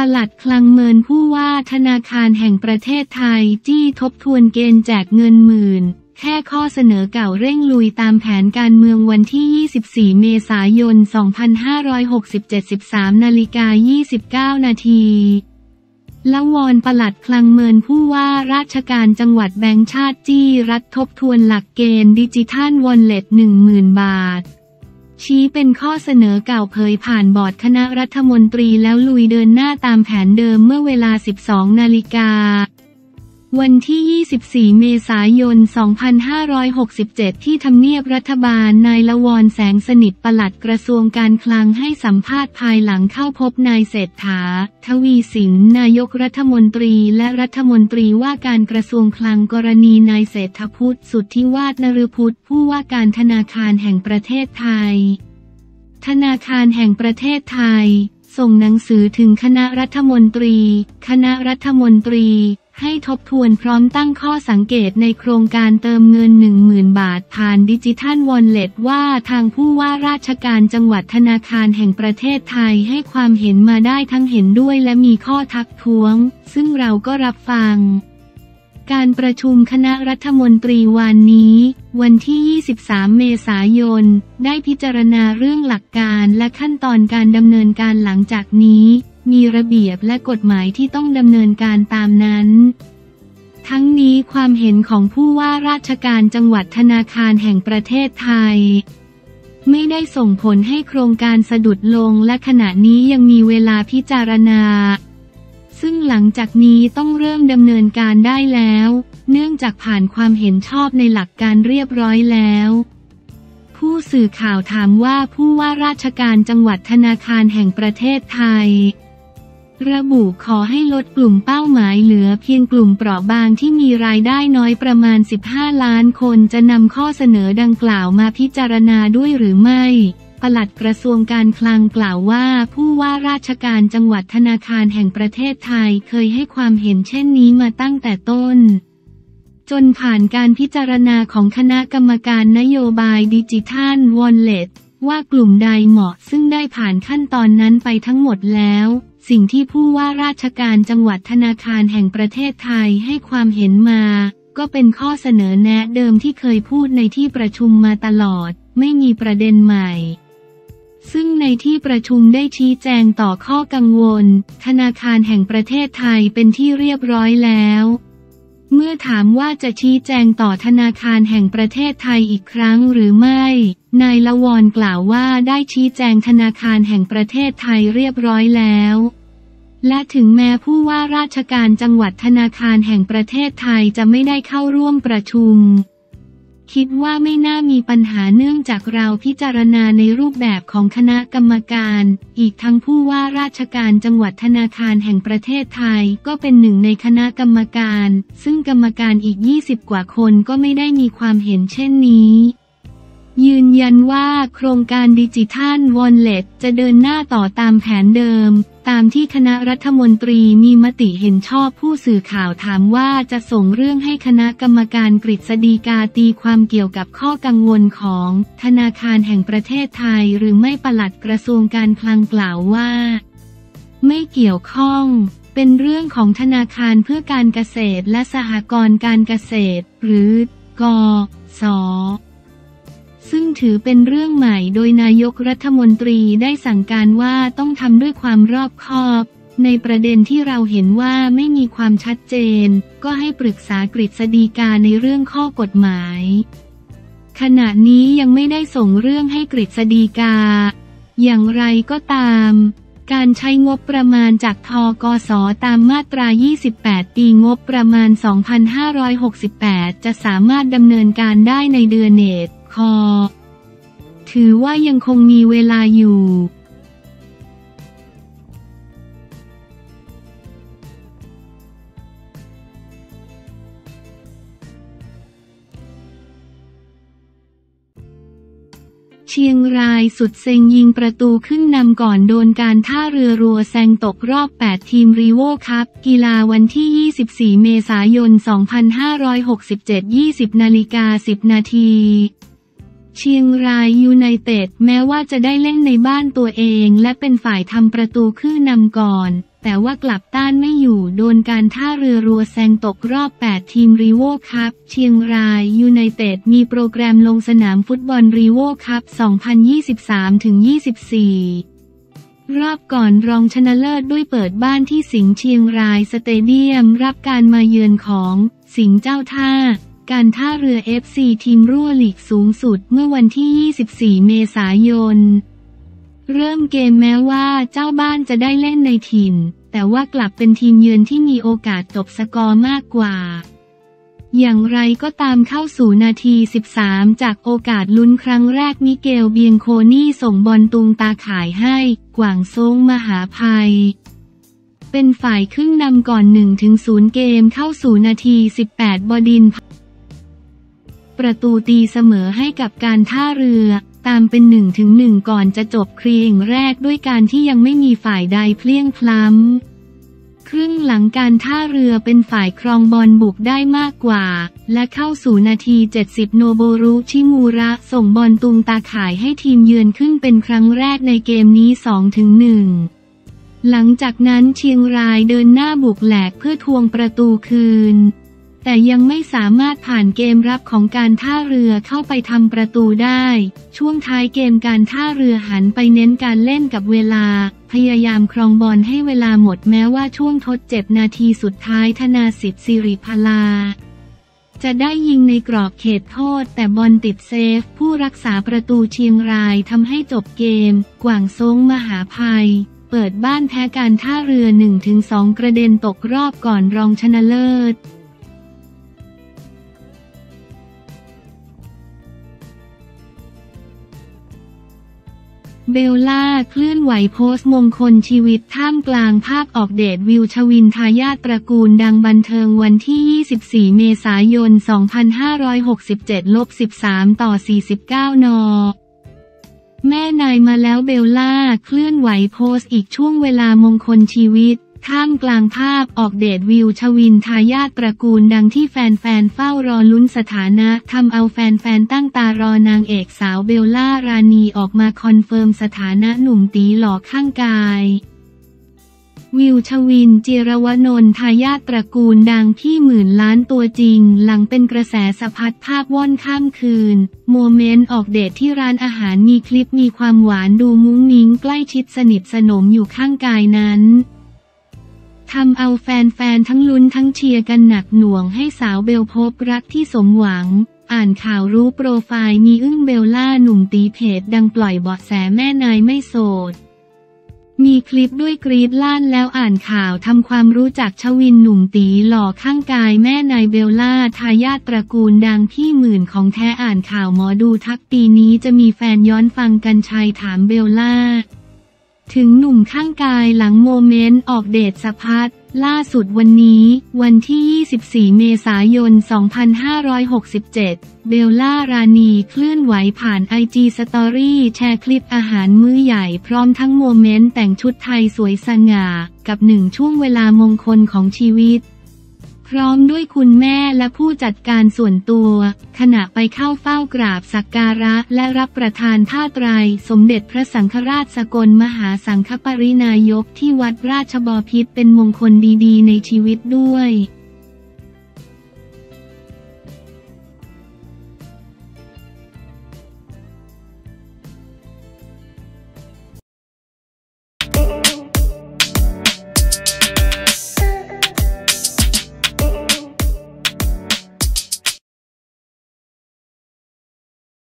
หลัดคลังเมินผู้ว่าธนาคารแห่งประเทศไทยจี้ทบทวนเกณฑ์แจกเงินหมื่นแค่ข้อเสนอเก่าเร่งลุยตามแผนการเมืองวันที่ 24 เมษายน 2567 13:29 นาทีละวอนปลัดคลังเมินผู้ว่าราชการจังหวัดแบงก์ชาติจี้รัฐทบทวนหลักเกณฑ์ดิจิทัลวอลเล็ต 10,000 บาทชี้เป็นข้อเสนอเก่าเผยผ่านบอร์ดคณะรัฐมนตรีแล้วลุยเดินหน้าตามแผนเดิมเมื่อเวลา 12 นาฬิกาวันที่ 24 เมษายน 2567 ที่ทำเนียบรัฐบาลนายละวรแสงสนิทปลัดกระทรวงการคลังให้สัมภาษณ์ภายหลังเข้าพบนายเศรษฐา ทวีสินนายกรัฐมนตรีและรัฐมนตรีว่าการกระทรวงคลังกรณีนายเศรษฐพุทธสุทธิวาฒนฤพุทธผู้ว่าการธนาคารแห่งประเทศไทยธนาคารแห่งประเทศไทยส่งหนังสือถึงคณะรัฐมนตรีให้ทบทวนพร้อมตั้งข้อสังเกตในโครงการเติมเงิน 10,000 บาทผ่านดิจิทัลวอลเล็ตว่าทางผู้ว่าราชการจังหวัดธนาคารแห่งประเทศไทยให้ความเห็นมาได้ทั้งเห็นด้วยและมีข้อทักท้วงซึ่งเราก็รับฟังการประชุมคณะรัฐมนตรีวันนี้วันที่ 23 เมษายนได้พิจารณาเรื่องหลักการและขั้นตอนการดำเนินการหลังจากนี้มีระเบียบและกฎหมายที่ต้องดำเนินการตามนั้นทั้งนี้ความเห็นของผู้ว่าราชการจังหวัดธนาคารแห่งประเทศไทยไม่ได้ส่งผลให้โครงการสะดุดลงและขณะนี้ยังมีเวลาพิจารณาซึ่งหลังจากนี้ต้องเริ่มดำเนินการได้แล้วเนื่องจากผ่านความเห็นชอบในหลักการเรียบร้อยแล้วผู้สื่อข่าวถามว่าผู้ว่าราชการจังหวัดธนาคารแห่งประเทศไทยระบุขอให้ลดกลุ่มเป้าหมายเหลือเพียงกลุ่มเปราะบางที่มีรายได้น้อยประมาณ 15 ล้านคนจะนำข้อเสนอดังกล่าวมาพิจารณาด้วยหรือไม่ปลัดกระทรวงการคลังกล่าวว่าผู้ว่าราชการจังหวัดธนาคารแห่งประเทศไทยเคยให้ความเห็นเช่นนี้มาตั้งแต่ต้นจนผ่านการพิจารณาของคณะกรรมการนโยบายดิจิทัลวอลเล็ตว่ากลุ่มใดเหมาะซึ่งได้ผ่านขั้นตอนนั้นไปทั้งหมดแล้วสิ่งที่ผู้ว่าราชการจังหวัดธนาคารแห่งประเทศไทยให้ความเห็นมาก็เป็นข้อเสนอแนะเดิมที่เคยพูดในที่ประชุมมาตลอดไม่มีประเด็นใหม่ซึ่งในที่ประชุมได้ชี้แจงต่อข้อกังวลธนาคารแห่งประเทศไทยเป็นที่เรียบร้อยแล้วเมื่อถามว่าจะชี้แจงต่อธนาคารแห่งประเทศไทยอีกครั้งหรือไม่นายละวรกล่าวว่าได้ชี้แจงธนาคารแห่งประเทศไทยเรียบร้อยแล้วและถึงแม้ผู้ว่าราชการจังหวัดธนาคารแห่งประเทศไทยจะไม่ได้เข้าร่วมประชุมคิดว่าไม่น่ามีปัญหาเนื่องจากเราพิจารณาในรูปแบบของคณะกรรมการอีกทั้งผู้ว่าราชการจังหวัดธนาคารแห่งประเทศไทยก็เป็นหนึ่งในคณะกรรมการซึ่งกรรมการอีก20กว่าคนก็ไม่ได้มีความเห็นเช่นนี้ยืนยันว่าโครงการดิจิทัลวอลเล็ตจะเดินหน้าต่อตามแผนเดิมตามที่คณะรัฐมนตรีมีมติเห็นชอบผู้สื่อข่าวถามว่าจะส่งเรื่องให้คณะกรรมการกฤษฎีกาตีความเกี่ยวกับข้อกังวลของธนาคารแห่งประเทศไทยหรือไม่ปลัดกระทรวงการคลังกล่าวว่าไม่เกี่ยวข้องเป็นเรื่องของธนาคารเพื่อการเกษตรและสหกรณ์การเกษตรหรือกส.ซึ่งถือเป็นเรื่องใหม่โดยนายกรัฐมนตรีได้สั่งการว่าต้องทำด้วยความรอบคอบในประเด็นที่เราเห็นว่าไม่มีความชัดเจนก็ให้ปรึกษากฤษฎีกาในเรื่องข้อกฎหมายขณะนี้ยังไม่ได้ส่งเรื่องให้กฤษฎีกาอย่างไรก็ตามการใช้งบประมาณจากธ.ก.ส.ตามมาตรา 28 ปีงบประมาณ 2568 จะสามารถดำเนินการได้ในเดือนเมษายนถือว่ายังคงมีเวลาอยู่ เชียงรายสุดเซ็งยิงประตูขึ้นนำก่อนโดนการท่าเรือรัวแซงตกรอบ 8 ทีมรีโวคัพกีฬาวันที่ 24 เมษายน 2567 20:10 นาทีเชียงรายยูไนเต็ดแม้ว่าจะได้เล่นในบ้านตัวเองและเป็นฝ่ายทำประตูขึ้นนำก่อนแต่ว่ากลับต้านไม่อยู่โดนการท่าเรือรัวแซงตกรอบ 8 ทีมรีโวคัพเชียงรายยูไนเต็ดมีโปรแกรมลงสนามฟุตบอลรีโวคัพ 2023-24 รอบก่อนรองชนะเลิศด้วยเปิดบ้านที่สิงห์เชียงรายสเตเดียมรับการมาเยือนของสิงห์เจ้าท่าการท่าเรือ FC ทีมรั่วลีกสูงสุดเมื่อวันที่ 24 เมษายนเริ่มเกมแม้ว่าเจ้าบ้านจะได้เล่นในถิ่นแต่ว่ากลับเป็นทีมเยือนที่มีโอกาสจบสกอร์มากกว่าอย่างไรก็ตามเข้าสู่นาที 13 จากโอกาสลุ้นครั้งแรกมิเกลเบียงโคนี่ส่งบอลตุงตาข่ายให้กวางซงมหาภัยเป็นฝ่ายขึ้นนำก่อน 1-0 เกมเข้าสู่นาที 18 บดินทร์ประตูตีเสมอให้กับการท่าเรือตามเป็น 1-1 ก่อนจะจบครึ่งแรกด้วยการที่ยังไม่มีฝ่ายใดเพลี้ยงพล้ำครึ่งหลังการท่าเรือเป็นฝ่ายครองบอลบุกได้มากกว่าและเข้าสู่นาที 70 โนโบรุชิมูระส่งบอลตุงตาข่ายให้ทีมเยือนขึ้นเป็นครั้งแรกในเกมนี้ 2-1 หลังจากนั้นเชียงรายเดินหน้าบุกแหลกเพื่อทวงประตูคืนแต่ยังไม่สามารถผ่านเกมรับของการท่าเรือเข้าไปทำประตูได้ช่วงท้ายเกมการท่าเรือหันไปเน้นการเล่นกับเวลาพยายามครองบอลให้เวลาหมดแม้ว่าช่วงทดเจ็บนาทีสุดท้ายธนาสิทธิ์สิริพลาจะได้ยิงในกรอบเขตโทษแต่บอลติดเซฟผู้รักษาประตูเชียงรายทำให้จบเกมกวางซงมหาภัยเปิดบ้านแพ้การท่าเรือ 1-2 กระเด็นตกรอบก่อนรองชนะเลิศเบลล่าเคลื่อนไหวโพสต์มงคลชีวิตท่ามกลางภาพออกเดทวิวชวินทายาทตระกูลดังบันเทิงวันที่ 24 เมษายน 2567-13/49 น.แม่นายมาแล้วเบลล่าเคลื่อนไหวโพสต์อีกช่วงเวลามงคลชีวิตท่ามกลางภาพออกเดทวิวชวินทายาทตระกูลดังที่แฟนๆเฝ้ารอลุ้นสถานะทำเอาแฟนๆตั้งตารอนางเอกสาวเบลล่ารานีออกมาคอนเฟิร์มสถานะหนุ่มตีหล่อข้างกายวิวชวินจิรวนนท์ทายาทตระกูลดังพี่หมื่นล้านตัวจริงหลังเป็นกระแสสะพัดภาพว่อนข้ามคืนโมเมนต์ออกเดทที่ร้านอาหารมีคลิปมีความหวานดูมุ้งมิ้งใกล้ชิดสนิทสนมอยู่ข้างกายนั้นทำเอาแฟนๆทั้งลุ้นทั้งเชียร์กันหนักหน่วงให้สาวเบลพบรักที่สมหวังอ่านข่าวรู้โปรไฟล์มีอึ้งเบลล่าหนุ่มตีเพจดังปล่อยเบาะแสแม่นายไม่โสดมีคลิปด้วยกรีดลั่นแล้วอ่านข่าวทำความรู้จักชวินหนุ่มตีหล่อข้างกายแม่นายเบลล่าทายาทตระกูลดังพี่หมื่นของแท้อ่านข่าวหมอดูทักปีนี้จะมีแฟนย้อนฟังกันชัยถามเบลล่าถึงหนุ่มข้างกายหลังโมเมนต์ออกเดทสะพัดล่าสุดวันนี้วันที่ 24 เมษายน 2567 เบลล่ารานีเคลื่อนไหวผ่าน IG Story แชร์คลิปอาหารมื้อใหญ่พร้อมทั้งโมเมนต์แต่งชุดไทยสวยสง่ากับ1ช่วงเวลามงคลของชีวิตพร้อมด้วยคุณแม่และผู้จัดการส่วนตัวขณะไปเข้าเฝ้ากราบสักการะและรับประทานผ้าไตรสมเด็จพระสังฆราชสกลมหาสังฆปรินายกที่วัดราชบพิตรเป็นมงคลดีๆในชีวิตด้วย